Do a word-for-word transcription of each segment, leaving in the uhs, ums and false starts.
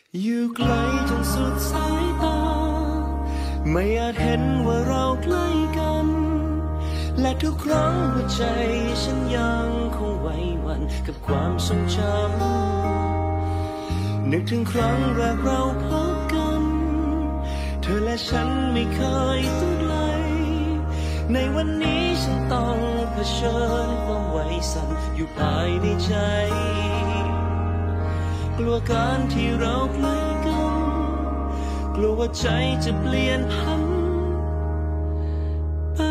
อยู่ไกลจนสุดสายตาไม่อาจเห็นว่าเราใกล้กันและทุกครั้งหัวใจฉันยังคงไหวหวั่นกับความทรงจำนึกถึงครั้งแรกเราพบกันเธอและฉันไม่เคยต้องไกลในวันนี้ฉันต้องเผชิญความไหวสั่นอยู่ภายในใจกลัวการที่เราใกล้กันกลัวว่าใจจะเปลี่ยนพันไป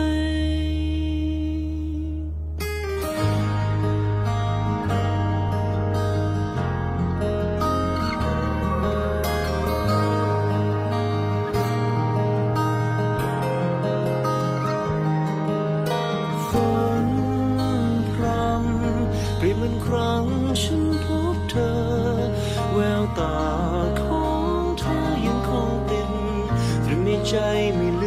ฝนพรำเปรียบเหมือนครั้งฉันพบเธอแววตาของเธอยังคงเป็นตรึงในใจไม่ลื